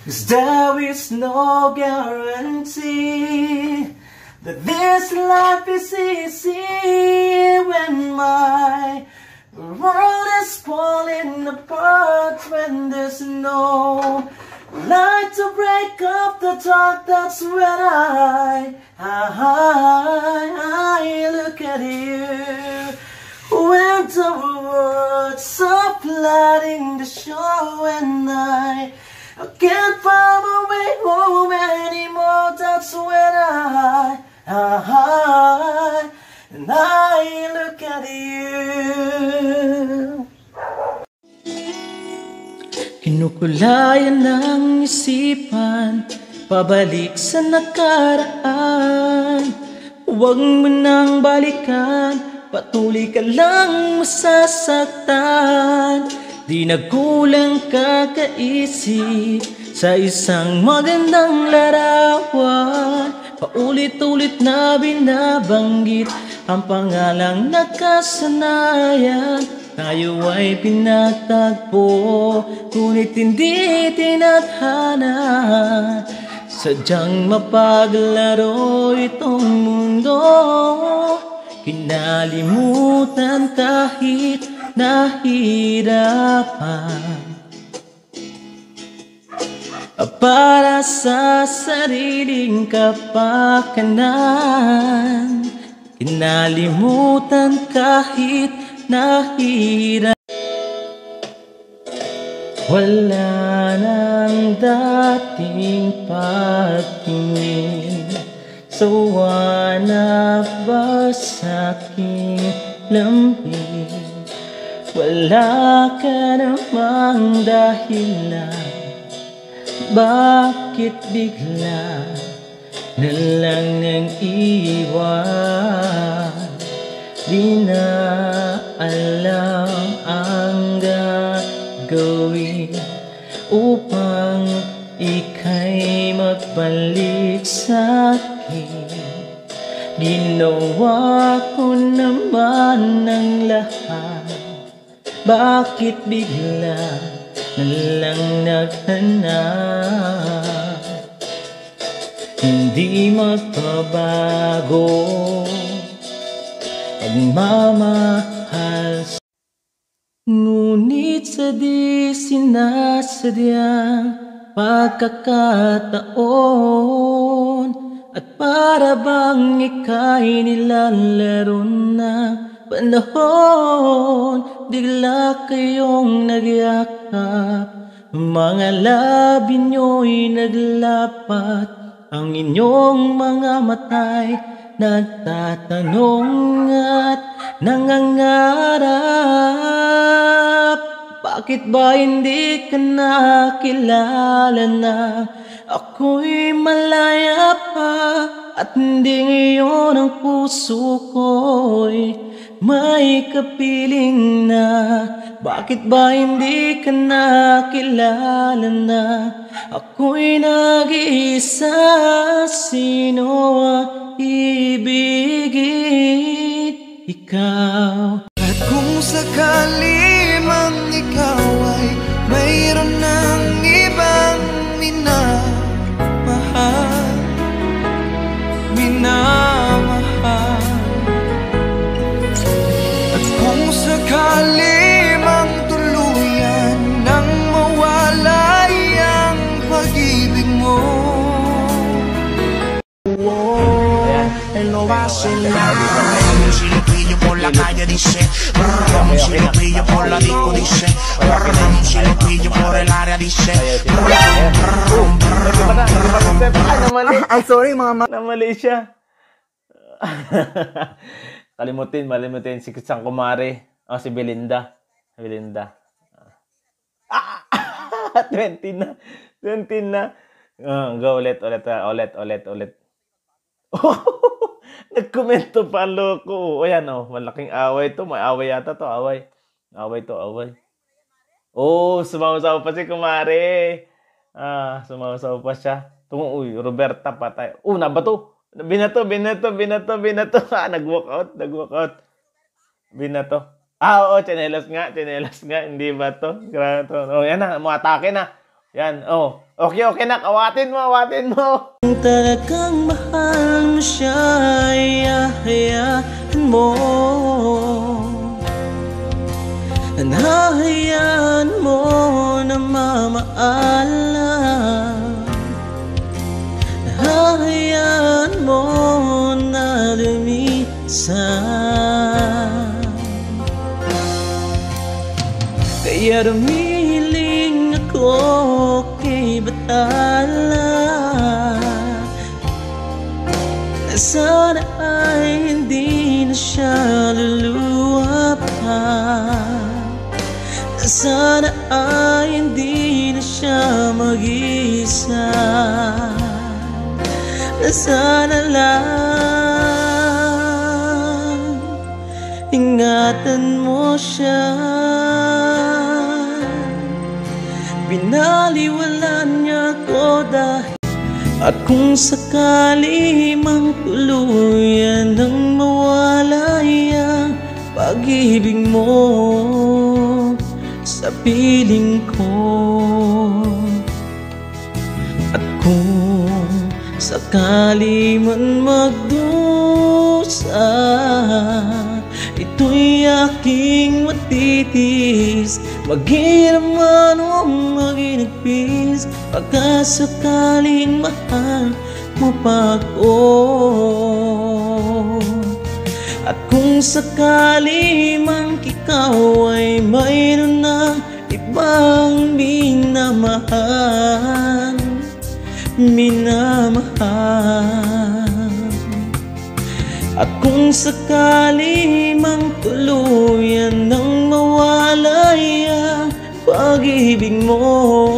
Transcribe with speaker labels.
Speaker 1: 'Cause there is no guarantee that this life is easy when my world is falling apart, when there's no light to break up the dark. That's when I look at you. When the words are flooding the shore, and I can't find my way home anymore. That's when I look at you. Kinukulayan ng isipan, pabalik sa nakaraan. Huwag mo nang balikan, patuloy ka lang masasaktan. Di nagkulang kakaisip sa isang magandang larawan. Paulit-ulit na binabanggit ang pangalang nakasanayan. Tayo ay pinagtagpo, ngunit hindi tinadhana. Sadyang mapaglaro itong mundo, kinalimutan kahit nahirapan. Para sa sariling kapakanan, kinalimutan kahit nahirapan. Wala nang dating pagtingin, sawa na ba sa'king lambing? Wala ka namang dahilan, bakit bigla na lang nang iwan? Di na alam ang gagawin upang ika'y magbalik sa'kin. Ginawa ko naman ng lahat, bakit bigla na lang naghanap? Hindi magbabago pagmamahal, ngunit sa di sinasadyang pagkakataon, at para bang ika'y nilalaro ng panahon, bigla kayong nagyakap, mga labi nyo'y naglapat, ang inyong mga matay nagtatanong at nangangarap. Bakit ba hindi ka nakilala na ako'y malaya pa, at hindi ngayon ang puso ko'y may kapiling na? Bakit ba hindi ka nakilala na ako'y nag-iisa? Sino ang ibigin? Ikaw.
Speaker 2: At kung sakali mang ikaw ay mayroon ng ibang minamahal, at kung sakali mang tuluyan nang mawalay ang pag-ibig mo,
Speaker 3: él no va a hacer nada. Un silipillo por la calle dice, un silipillo por la disco dice, un silipillo por el área dice.
Speaker 1: I'm sorry mama. Na Malaysia. Malimutin si Sang Kumare. Oh, si Belinda. 20 na. Go ulit. Nagkomento pa, loko. O yan, oh, malaking away to. May away yata to, away. Oh, sumaw-saw pa si Kumare. Sumaw-saw pa siya. Uy, Roberta patay. Una ba to? Binato. Nag-walk out. Binato. Oo, tsinelas nga. Hindi ba to? Grabe to. Oh, yan na, atake na.
Speaker 4: Yan, oh. Okay, nak. Awatin mo.
Speaker 1: Kung talagang mahal mo siya, hayaan mo. Hahayaan mo na mamaala. Hahayaan mo na lumisan. Kaya rumihiling ako kay Batala na sana ay hindi na siya luluha pa. Sana ay hindi na siya mag-isa. Sana lang ingatan mo siya. Binaliwalan niya ko dahil at kung sakali mang tuluyan nang mawala ang pag-ibig mo sa piling ko. At kung sakali man magdusa, ito'y aking matitis. Mag-iram man o maginagpis, pagkasakaling mahal mo pa ako. At kung sakali mang ikaw ay mayroon ng ibang minamahal, at kung sakali mang tuluyan nang mawala ang pag-ibig mo